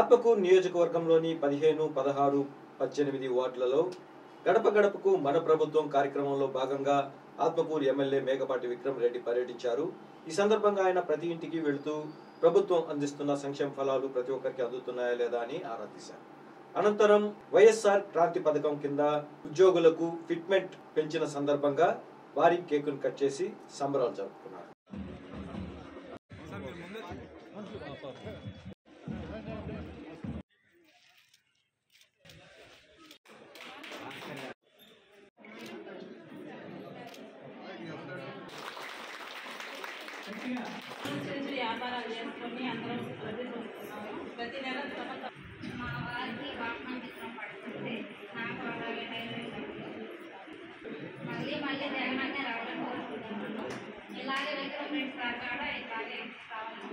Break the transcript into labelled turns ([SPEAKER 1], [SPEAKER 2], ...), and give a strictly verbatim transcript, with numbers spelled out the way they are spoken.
[SPEAKER 1] ఆత్మకూరు నియోజకవర్గంలోని పదిహేను పదహారు పద్దెనిమిది వార్డులలో గడప గడపకు మన ప్రభుత్వం కార్యక్రమంలో భాగంగా ఆత్మకూరు ఎమ్మెల్యే మేకపాటి విక్రమ్ రెడ్డి పర్యటించారు. ఈ సందర్భంగా ఆయన ప్రతి ఇంటికి వెళుతూ ప్రభుత్వం అందిస్తున్న సంక్షేమ ఫలాలు ప్రతి ఒక్కరికి అందుతున్నాయా లేదా అని ఆరా తీశారు. అనంతరం వైఎస్ఆర్ క్రాంతి పథకం కింద ఉద్యోగులకు ఫిట్మెంట్ పెంచిన సందర్భంగా భారీ కేకును కట్ చేసి సంబరాలు జరుపుకున్నారు.
[SPEAKER 2] వ్యాపారాలు చేసుకొని అందరం ప్రతి ప్రతి నెల మా వారికి వాహనం చిత్రం పడుతుంది. నాకు అలాగే మళ్ళీ మళ్ళీ జగనన్నే రావడం కోరుకుంటున్నాను. ఇలాగే విక్రమ్ రెడ్డి సార్ కూడా ఇలాగే కావాలి.